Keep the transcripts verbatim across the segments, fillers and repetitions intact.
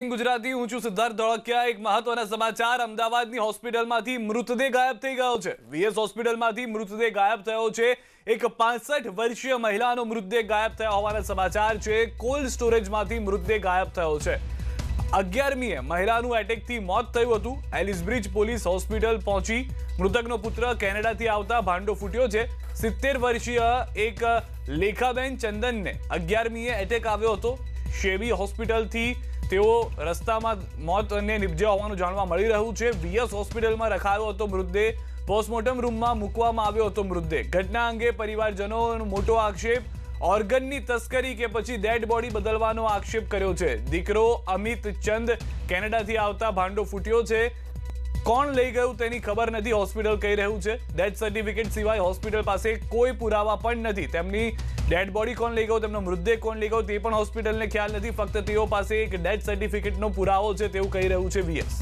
ગુજરાતી હું છું સિદ્ધાર્થ ધોળકિયા। એક મહત્વના સમાચાર, અમદાવાદની હોસ્પિટલમાંથી મૃતદેહ ગાયબ થઈ ગયો છે। વીએસ હોસ્પિટલમાંથી મૃતદેહ ગાયબ થયો છે। એક પાસઠ વર્ષીય મહિલાનો મૃતદેહ ગાયબ થયા હોવાના સમાચાર છે। કોલ્ડ સ્ટોરેજમાંથી મૃતદેહ ગાયબ થયો છે। અગિયારમીએ મહિલાનું એટેકથી મોત થયું હતું। એલિસબ્રિજ પોલીસ હોસ્પિટલ પહોંચી મૃતકનો પુત્ર કેનેડાથી આવતા ભાંડો ફૂટ્યો છે। સિત્તેર વર્ષીય એક લેખાબેન ચંદનને અગિયારમીએ એટેક આવ્યો હતો। શેવી હોસ્પિટલથી તેઓ રસ્તામાં મોતને નિપજ્યા હોવાનું જાણવા મળી રહ્યું છે। વીએસ હોસ્પિટલમાં રખાયો હતો મૃતદેહ। પોસ્ટમોર્ટમ રૂમમાં મૂકવામાં આવ્યો હતો મૃતદેહ। ઘટના અંગે પરિવારજનોનો મોટો આક્ષેપ, ઓર્ગનની તસ્કરી કે પછી ડેડ બોડી બદલવાનો આક્ષેપ કર્યો છે। દીકરો અમિત ચંદ કેનેડાથી આવતા ભાંડો ફૂટ્યો છે। કોણ લઈ ગયું તેની ખબર નથી, હોસ્પિટલ કહી રહ્યું છે। ડેથ સર્ટિફિકેટ સિવાય હોસ્પિટલ પાસે કોઈ પુરાવા પણ નથી। તેમની ડેડ બોડી કોણ લઈ ગયો, તેમનો મૃતદેહ કોણ લઈ ગયો તે પણ હોસ્પિટલને ખ્યાલ નથી। ફક્ત તેઓ પાસે એક ડેથ સર્ટિફિકેટનો પુરાવો છે તેવું કહી રહ્યું છે વીએસ।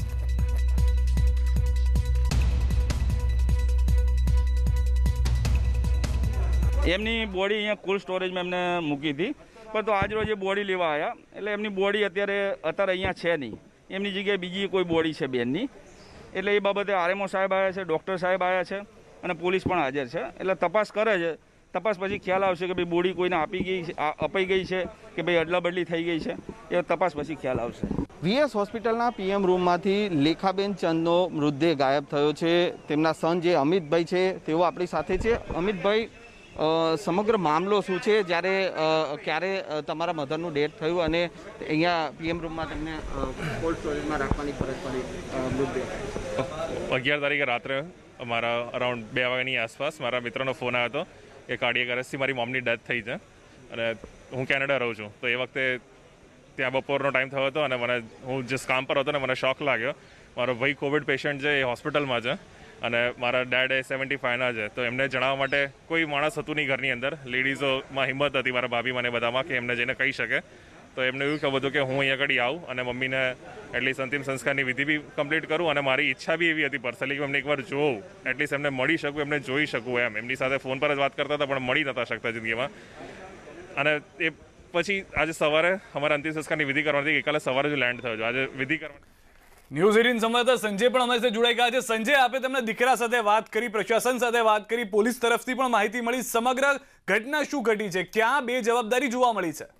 એમની બોડી અહીંયા કોલ્ડ સ્ટોરેજમાં એમને મૂકી હતી, પણ તો આજ રોજ એ બોડી લેવા આવ્યા એટલે એમની બોડી અત્યારે અત્યારે અહીંયા છે નહીં। એમની જગ્યાએ બીજી કોઈ બોડી છે બેનની, એટલે એ બાબતે આરએમઓ સાહેબ આવ્યા છે, ડૉક્ટર સાહેબ આવ્યા છે અને પોલીસ પણ હાજર છે। એટલે તપાસ કરે છે। તપાસ પછી ખ્યાલ આવશે કે ભાઈ બોડી કોઈને આપી ગઈ અપાઈ ગઈ છે કે ભાઈ અદલા બદલી થઈ ગઈ છે, એ તપાસ પછી ખ્યાલ આવશે। વીએસ હોસ્પિટલના પીએમ રૂમમાંથી લેખાબેન ચંદનો મૃતદેહ ગાયબ થયો છે। તેમના સન જે અમિતભાઈ છે તેઓ આપણી સાથે છે। અમિતભાઈ, સમગ્ર મામલો શું છે? જ્યારે ક્યારે તમારા મધરનું ડેથ થયું અને અહીંયા પીએમ રૂમમાં તમને કોલ્ડ સ્ટોરેજમાં રાખવાની ફરજ પડી મૃતદેહ? અગિયાર તારીખે રાત્રે અમારા અરાઉન્ડ બે વાગ્યાની આસપાસ મારા મિત્રનો ફોન આવ્યો હતો કે કાર્ડિયક અરેસ્ટથી મારી મમ્મીની ડેથ થઈ છે અને હું કેનેડા રહું છું। તો એ વખતે ત્યાં બપોરનો ટાઈમ થયો હતો અને મને હું જે કામ પર હતો ને મને શોક લાગ્યો। મારો ભાઈ કોવિડ પેશન્ટ છે, એ હોસ્પિટલમાં છે અને મારા ડેડ એ સેવન્ટી ફાઈવના છે। તો એમને જણાવવા માટે કોઈ માણસ હતું નહીં ઘરની અંદર। લેડીઝોમાં હિંમત હતી મારા ભાભી મને બધામાં કે એમને જઈને કહી શકે। તો એમને એવું કહ્યું હતું કે હું અહીંયા આગળ આવું અને મમ્મીને એટલીસ્ટ અંતિમ સંસ્કારની વિધિ બી કમ્પ્લીટ કરું અને મારી ઈચ્છા બી એવી હતી પર્સનલી કે એમને એકવાર જોઉં, એટલીસ્ટ એમને મળી શકું, એમને જોઈ શકું એમ। એમની સાથે ફોન પર જ વાત કરતા હતા પણ મળી નહોતા શકતા જિંદગીમાં। અને એ પછી આજે સવારે અમારા અંતિમ સંસ્કારની વિધિ કરવાની હતી, ગઈકાલે સવારે જ લેન્ડ થયો છે। આજે વિધિ કરવાની। ન્યૂઝ એટીન સંવાદદાતા સંજય પણ અમારી સાથે જોડાઈ ગયા છે। સંજય, આપે તેમના દીકરા સાથે વાત કરી, પ્રશાસન સાથે વાત કરી, પોલીસ તરફથી પણ માહિતી મળી, સમગ્ર ઘટના શું ઘટી છે? ક્યાં બે જવાબદારી જોવા મળી છે?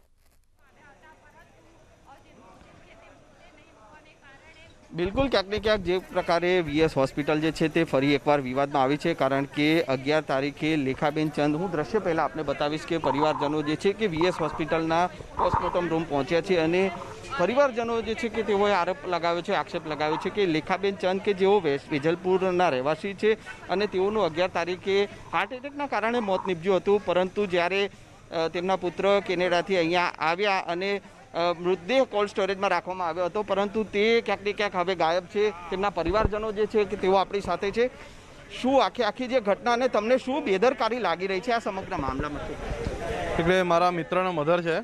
બિલકુલ, ક્યાંક ને ક્યાંક જે પ્રકારે વીએસ હોસ્પિટલ જે છે તે ફરી એકવાર વિવાદમાં આવી છે, કારણ કે અગિયાર તારીખે લેખાબેન ચંદ, હું દ્રશ્ય પહેલાં આપને બતાવીશ કે પરિવારજનો જે છે કે વીએસ હોસ્પિટલના પોસ્ટમોર્ટમ રૂમ પહોંચ્યા છે અને પરિવારજનો જે છે કે તેઓએ આરોપ લગાવ્યો છે, આક્ષેપ લગાવ્યો છે કે લેખાબેન ચંદ કે જેઓ વેજલપુરના રહેવાસી છે અને તેઓનું અગિયાર તારીખે હાર્ટ એટેકના કારણે મોત નીપજ્યું હતું, પરંતુ જ્યારે તેમના પુત્ર કેનેડાથી અહીંયા આવ્યા અને મૃતદેહ કોલ્ડ સ્ટોરેજમાં રાખવામાં આવ્યો હતો, પરંતુ તે ક્યાંક ને ક્યાંક હવે ગાયબ છે। તેમના પરિવારજનો જે છે કે તેઓ આપણી સાથે છે। શું આખી આખી જે ઘટના અને તમને શું બેદરકારી લાગી રહી છે આ સમગ્ર મામલામાં? એટલે મારા મિત્રના મધર છે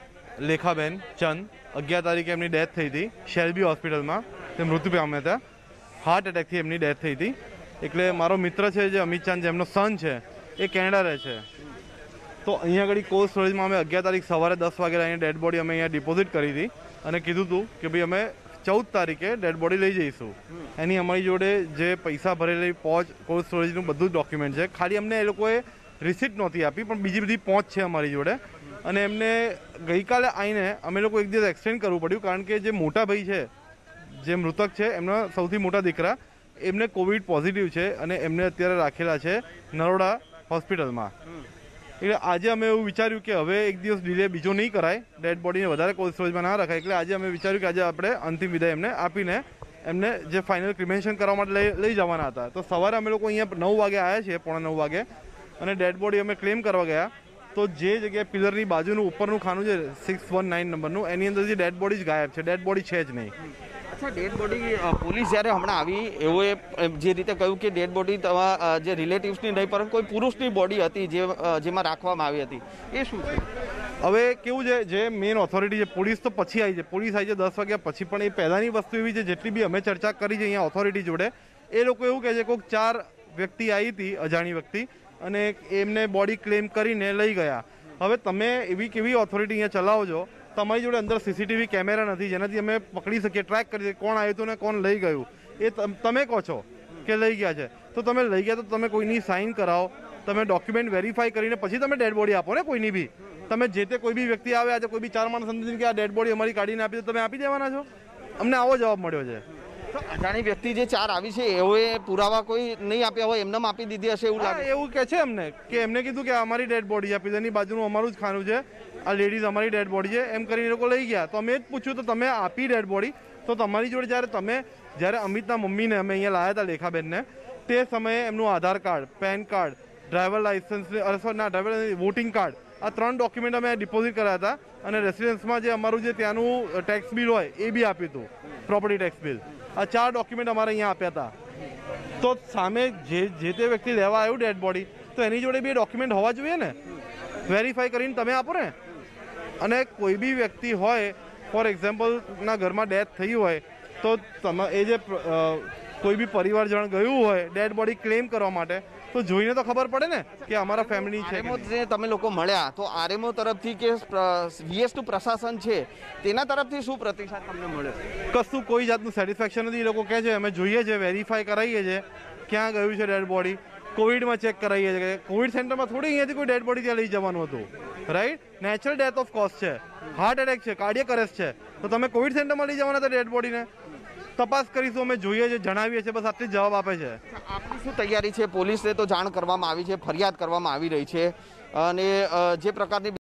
લેખાબેન ચંદ, અગિયાર તારીખે એમની ડેથ થઈ હતી શેલ્બી હોસ્પિટલમાં। તે મૃત્યુ પામ્યા હતા, હાર્ટ એટેકથી એમની ડેથ થઈ હતી। એટલે મારો મિત્ર છે જે અમિત ચંદ, જેમનો સન છે એ કેનેડા રહે છે। તો અહીંયા આગળ કોલ્ડ સ્ટોરેજમાં અમે અગિયાર તારીખ સવારે દસ વાગે અહીંયા ડેડ બોડી અમે અહીંયા ડિપોઝિટ કરી હતી અને કીધું હતું કે ભાઈ અમે ચૌદ તારીખે ડેડ બોડી લઈ જઈશું। એની અમારી જોડે જે પૈસા ભરેલી પહોંચ, કોલ્ડ સ્ટોરેજનું બધું જ ડોક્યુમેન્ટ છે। ખાલી અમને એ લોકોએ રિસિપ્ટ નહોતી આપી, પણ બીજી બધી પહોંચ છે અમારી જોડે। અને એમને ગઈકાલે આવીને અમે લોકો એક દિવસ એક્સટેન્ડ કરવું પડ્યું, કારણ કે જે મોટા ભાઈ છે, જે મૃતક છે, એમના સૌથી મોટા દીકરા, એમને કોવિડ પોઝિટિવ છે અને એમને અત્યારે રાખેલા છે નરોડા હોસ્પિટલમાં। એટલે આજે અમે એવું વિચાર્યું કે હવે એક દિવસ ડિલે બીજો નહીં કરાય, ડેડ બોડીને વધારે કોલ્ડ સ્ટોરેજમાં ના રખાય। એટલે આજે અમે વિચાર્યું કે આજે આપણે અંતિમ વિદાય એમને આપીને એમને જે ફાઇનલ ક્રિમેશન કરવા માટે લઈ લઈ જવાના હતા। તો સવારે અમે લોકો અહીંયા નવ વાગે આવ્યા છીએ, પોણા નવ વાગે, અને ડેડ બોડી અમે ક્લેમ કરવા ગયા તો જે જગ્યાએ પિલરની બાજુનું ઉપરનું ખાનું છે સિક્સ વન નાઇન નંબરનું, એની અંદરથી ડેડ બોડી જ ગાયબ છે, ડેડ બોડી છે જ નહીં। અચ્છા, ડેડ બોડી પોલીસ જ્યારે હમણાં આવી એઓએ જે રીતે કહ્યું કે ડેડ બોડી તમારા જે રિલેટિવ્સની નહીં પરંતુ કોઈ પુરુષની બોડી હતી જે જેમાં રાખવામાં આવી હતી, એ શું છે? હવે કેવું છે, જે મેઇન ઓથોરિટી છે પોલીસ તો પછી આવી છે, પોલીસ આવી છે દસ વાગ્યા પછી, પણ એ પહેલાંની વસ્તુ એવી છે, જેટલી બી અમે ચર્ચા કરી છે અહીંયા ઓથોરિટી જોડે, એ લોકો એવું કહે છે કોઈક ચાર વ્યક્તિ આવી હતી, અજાણી વ્યક્તિ, અને એમને બોડી ક્લેમ કરીને લઈ ગયા। હવે તમે એવી કેવી ઓથોરિટી અહીંયા ચલાવો છો તમારી જોડે અંદર સીસીટીવી કેમેરા નથી જેનાથી અમે પકડી શકીએ, ટ્રેક કરી શકીએ કોણ આવ્યું હતું ને કોણ લઈ ગયું, એ તમે કહો છો કે લઈ ગયા છે તો તમે લઈ ગયા તો તમે કોઈની સાઇન કરાવો, તમે ડોક્યુમેન્ટ વેરીફાઈ કરીને પછી તમે ડેડ બોડી આપો ને કોઈની બી. તમે જે તે કોઈ બી વ્યક્તિ આવે આજે કોઈ બી ચાર માણસ સમજીને કે આ ડેડ બોડી અમારી કાઢીને આપી તો તમે આપી દેવાના છો? અમને આવો જવાબ મળ્યો છે. અજાણી વ્યક્તિ જે ચાર આવી છે એઓએ પુરાવા કોઈ નહીં આપ્યા હોય એમને આપી દીધી હશે એવું લાગે. એવું કે છે અમને કે એમને કીધું કે અમારી ડેડ બોડી આપી દે, એની બાજુનું અમારું જ ખાનું છે, આ લેડીઝ અમારી ડેડ બોડી છે એમ કરીને એ લોકો લઈ ગયા. તો અમે જ પૂછ્યું તો તમે આપી ડેડ બોડી તો તમારી જોડે જ્યારે તમે જ્યારે અમિતના મમ્મીને અમે અહીંયા લાવ્યા હતા લેખાબેનને તે સમયે એમનું Aadhaar card, pan card, driver licence ના ડ્રાઈવર વોટિંગ કાર્ડ આ ત્રણ ડોક્યુમેન્ટ અમે ડિપોઝિટ કર્યા હતા અને રેસિડન્સમાં જે અમારું જે ત્યાંનું ટેક્સ બિલ હોય એ બી આપ્યું હતું, પ્રોપર્ટી ટેક્સ બિલ. આ ચાર ડોક્યુમેન્ટ અમારે અહીંયા આપ્યા હતા. તો સામે જે જે તે વ્યક્તિ લેવા આવ્યું ડેડ બોડી તો એની જોડે બી ડોક્યુમેન્ટ હોવા જોઈએ ને, વેરીફાઈ કરીને તમે આપો ને. અને કોઈ બી વ્યક્તિ હોય ફોર એક્ઝામ્પલના ઘરમાં ડેથ થઈ હોય તો તમે એ જે કોઈ બી પરિવારજન ગયું હોય ડેડ બોડી ક્લેમ કરવા માટે તો જોઈને તો ખબર પડે ને કે અમારા ફેમિલી છે. જે તમે લોકો મળ્યા તો આરએમઓ તરફથી કે વીએસ ટુ પ્રશાસન છે તેના તરફથી શું પ્રતિસાદ તમને મળ્યો? કશું કોઈ જાતનું સેટિસ્ફેક્શન નથી. એ લોકો કહે છે અમે જોઈએ છે, વેરીફાઈ કરાવીએ છીએ ક્યાં ગયું છે ડેડ બોડી, કોવિડમાં ચેક કરાવીએ છીએ. કોવિડ સેન્ટરમાં થોડી અહીંયાથી કોઈ ડેડ બોડી ત્યાં લઈ જવાનું હતું, right? Natural death of cause છે, હાર્ટ એટેક છે, કાર્ડિયક અરેસ્ટ છે, તો તમે કોવિડ સેન્ટરમાં લઈ જવાના હતા ડેડ બોડીને? તપાસ કરીશું, અમે જોઈએ છે, જણાવીએ છીએ, બસ આટલી જ જવાબ આપે છે. આપની શું તૈયારી છે? પોલીસને તો જાણ કરવામાં આવી છે, ફરિયાદ કરવામાં આવી રહી છે અને જે પ્રકારની